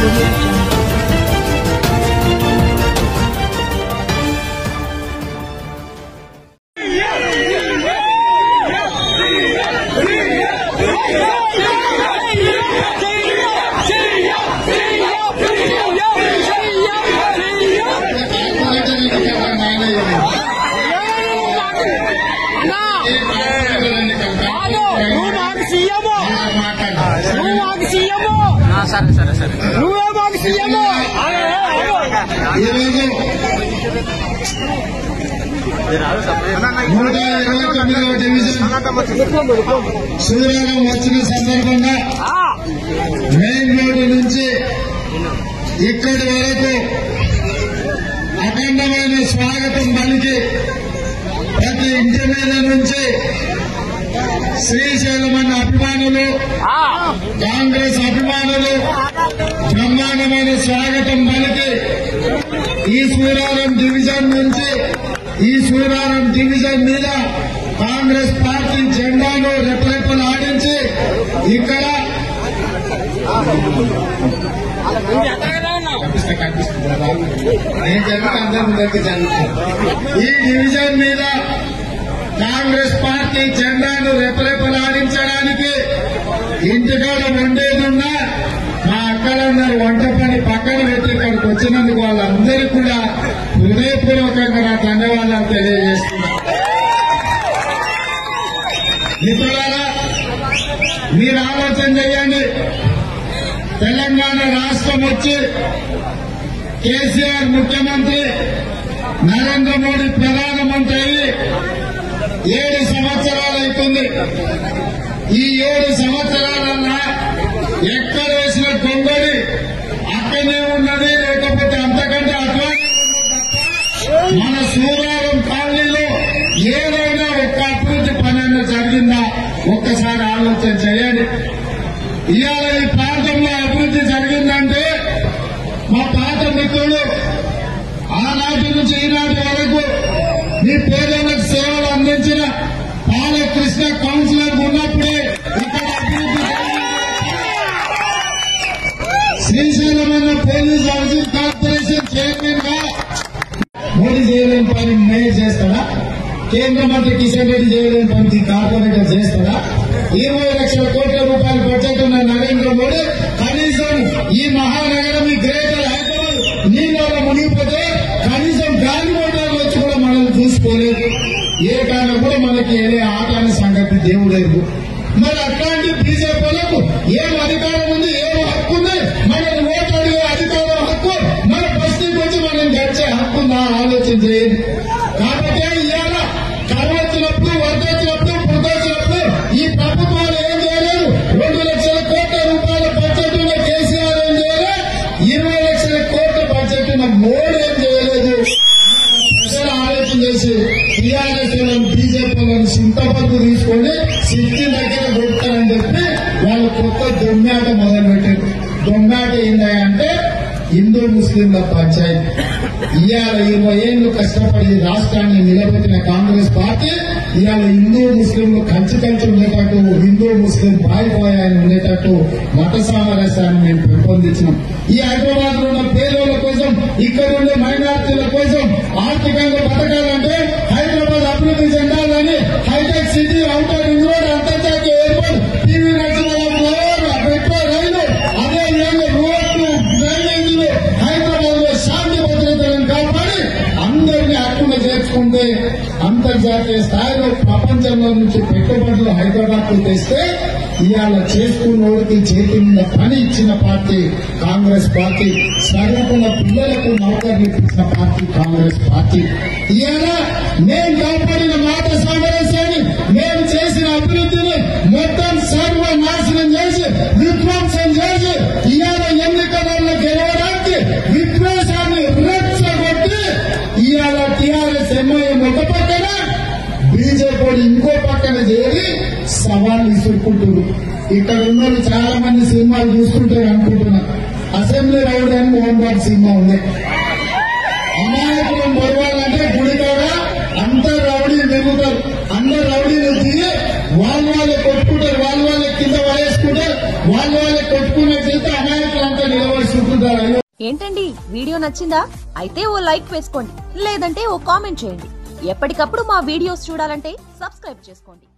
నువ్వే మాకు సీఎం. ఈరోజు 129వ డివిజన్ సూర్యారం వచ్చిన సందర్భంగా మెయిన్ రోడ్డు నుంచి ఇక్కడి వరకు అఖండమైన స్వాగతం పలికి ప్రతి ఇంటి మీద నుంచి శ్రీశైలం అన్న అభిమానులు, కాంగ్రెస్ అభిమానులు బ్రహ్మాండమైన స్వాగతం పలికి ఈ సూరారం డివిజన్ నుంచి ఈ సూరారం డివిజన్ మీద కాంగ్రెస్ పార్టీ జెండాను రెపరెపలు ఆడించి ఇక్కడ ఈ డివిజన్ మీద కాంగ్రెస్ పార్టీ జెండాను రెపరెపలాడించడానికి ఇంటికాడ వండేదున్నా మా అక్కలందరూ వంట పని పక్కన పెట్టి ఇక్కడికి వచ్చినందుకు వాళ్ళందరికీ కూడా హృదయపూర్వకంగా నా ధన్యవాదాలు తెలియజేస్తున్నా. మిత్రులారా, మీరు ఆలోచన చేయండి. తెలంగాణ రాష్ట్రం వచ్చి కేసీఆర్ ముఖ్యమంత్రి, నరేంద్ర మోడీ ప్రధానమంత్రి అయ్యి 7 సంవత్సరాలు అవుతుంది. ఈ 7 సంవత్సరాలన్నా ఎక్కడ వేసిన గొంగడి అక్కడనే ఉన్నది, లేకపోతే అంతకంటే అటువంటి మన సూరారం కాలనీలో ఏదైనా ఒక్క అభివృద్ధి పని జరిగిందా ఒక్కసారి ఆలోచన చేయండి. ఇవాళ ఈ ప్రాంతంలో అభివృద్ధి జరిగిందంటే మా పాత మిత్రులు ఆనాటి నుంచి ఈనాటి వరకు మీ పేదలకు సేవలు అందించిన బాలకృష్ణ కౌన్సిలర్ ఉన్నప్పుడే ఇక్కడ అభివృద్ధి శ్రీశైలం అన్న పోలీస్ హౌసింగ్ కార్పొరేషన్ చైర్మన్ గా మోడీ చేయలేని పని మేయర్ చేస్తాడా? కేంద్ర మంత్రి కిషన్ రెడ్డి చేయలేని పని కార్పొరేటర్ చేస్తాడా? 20 లక్షల కోట్ల రూపాయల బడ్జెట్ ఉన్న నరేంద్ర మోడీ కనీసం ఈ మహానగరం, ఈ గ్రేటర్ హైదరాబాద్ నీళ్ళలో మునిగిపోతే కనీసం గాలి మోటార్లు వచ్చి కూడా మనల్ని చూసుకోలేదు. ఏ కారణం కూడా మనకి ఏదే ఆట అనే సంగతి దేవుడేరు. మరి అట్లాంటి బీజేపీలకు ఏం అధికారం ఉంది, ఏం హక్కు ఉంది? మనల్ని ఓటు అడిగే అధికారం హక్కు, మన బస్తీకి వచ్చి మనం గడిచే హక్కు ఉందా? ఆలోచన చేయండి. కాబట్టి ఇవాళ కరువు వచ్చినప్పుడు, వరద వచ్చినప్పుడు, పుట్టుకొచ్చినప్పుడు ఈ ప్రభుత్వాలు ఏం చేయలేదు. 2 లక్షల కోట్ల రూపాయల బడ్జెట్ ఉన్న కేసీఆర్ ఏం చేయలేదు. 20 లక్షల కోట్ల బడ్జెట్ ఉన్న మోడీ ఏం చేయలేదు. ప్రజలు ఆలోచన చేసి టీఆర్ఎస్ బీజేపీలను సింతపత్తు తీసుకొని సిద్ధి దగ్గర కొడతారని చెప్పి వాళ్ళు కొత్త దొమ్మాట మొదలుపెట్టారు. దొమ్మాట ఏంటంటే హిందూ ముస్లింల పంచాయతీ. ఇవాళ 20 ఏళ్లు కష్టపడి రాష్ట్రాన్ని నిలబెట్టిన కాంగ్రెస్ పార్టీ ఇవాళ హిందూ ముస్లింలు కలిసి ఉండేటట్టు, హిందూ ముస్లిం పాయిపోయాన్ని ఉండేటట్టు మత సామరస్యాన్ని మేము పెంపొందించినాం. ఈ హైదరాబాద్ లో ఉన్న పేదోళ్ల కోసం, ఇక్కడ ఉండే మైనార్టీల కోసం ఆర్థికంగా బతకాలంటే హైదరాబాద్ అభివృద్ధి చెందాలని hitech city, outer ring road, అంతర్జాతీయ ఎయిర్పోర్ట్, టీవీ నగరం, మెట్రో రైలు, అదే విధంగా రోడ్లు, డ్రైనేజీలు, హైదరాబాద్ లో శాంతి భద్రతలను కాపాడి అందరినీ అక్కున చేర్చుకుంటే అంతర్జాతీయ స్థాయిలో ప్రపంచంలో నుంచి పెట్టుబడులు హైదరాబాద్ కు తెస్తే ఇవాళ చేసుకున్నోడికి చేతి మీద పని ఇచ్చిన పార్టీ కాంగ్రెస్ పార్టీ. చదువుకున్న పిల్లలకు నౌకర్లు ఇప్పించిన పార్టీ కాంగ్రెస్ పార్టీ. ఇవాళ మేము కాపాడిన మాట సామరస్యాన్ని, మేము చేసిన అభివృద్ధిని మొత్తం సర్వనాశనం చేసి, విధ్వంసం చేసి ఇవాళ ఎన్నికలలో గెలవడానికి విద్వేషాన్ని రెచ్చగొట్టి ఇవాళ టీఆర్ఎస్ ఎంఐఎం ఒక పక్కన, బీజేపీ ఇంకో పక్కన చేరి సవాల్ ఇసుకుంటున్నారు. ఇక్కడ ఉన్న చాలా మంది సినిమాలు చూస్తుంటారు అనుకుంటున్నా. అసెంబ్లీ రౌడీ అని మోహన్ బాబు సినిమా ఉంది. అమాయకులను పొరవాలంటే గుడి కూడా అందరు రౌడీలు తిరుగుతారు. అందరు రౌడీలు దిగి వాళ్ళే కొట్టుకుంటారు, వాళ్ళే కింద వారేసుకుంటారు, వాళ్ళే కొట్టుకునే చేస్తే అమాయకులంతా నిలబడి ఏంటండి వీడియో నచ్చిందా? అయితే ఓ లైక్ వేసుకోండి, లేదంటే ఓ కామెంట్ చేయండి. ఎప్పటికప్పుడు మా వీడియోస్ చూడాలంటే సబ్స్క్రైబ్ చేసుకోండి.